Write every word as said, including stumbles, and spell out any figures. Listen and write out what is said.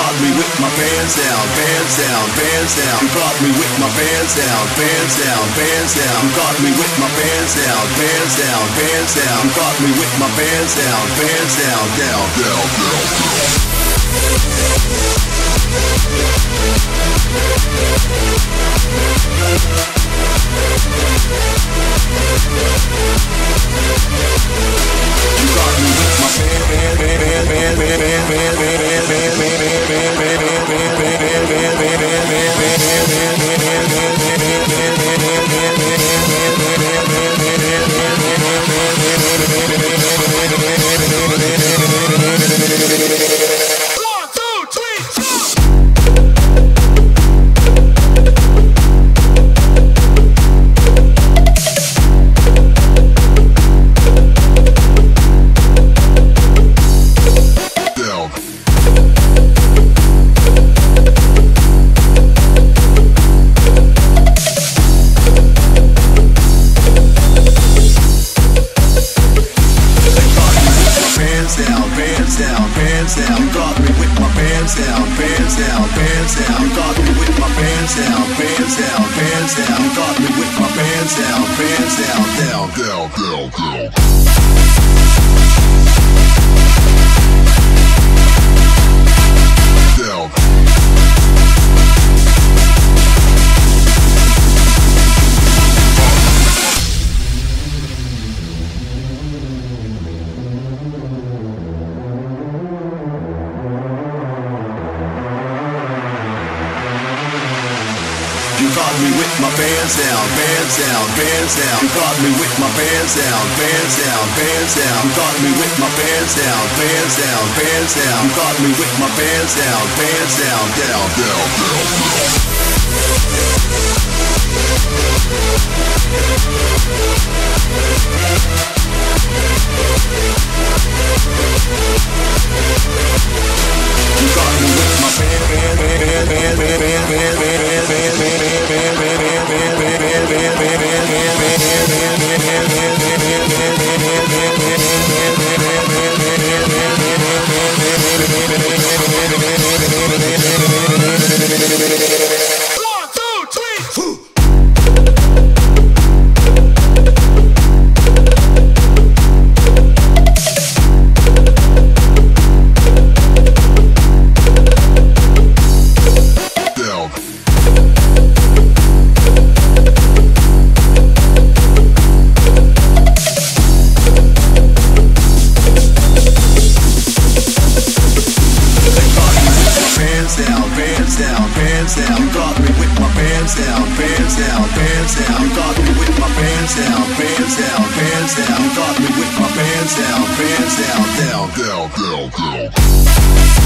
got me with my pants down, pants down, pants down. You got me with my pants down, pants down, pants down. You got me with my pants down, pants down, pants down. You got me with my pants down, pants down, down, down, down, down. You got me with my pants, pants, pants, pants, pants, pants, pants, down, bands down, bands down. You got me with my bands down, bands down, bands down. You got me with my bands down, bands down, bands down. You got me with my bands down, bands down, down, down, down, down. You got me with my band, band, band, band, band, band, band, band, band, band, band, band, down, down, down, down.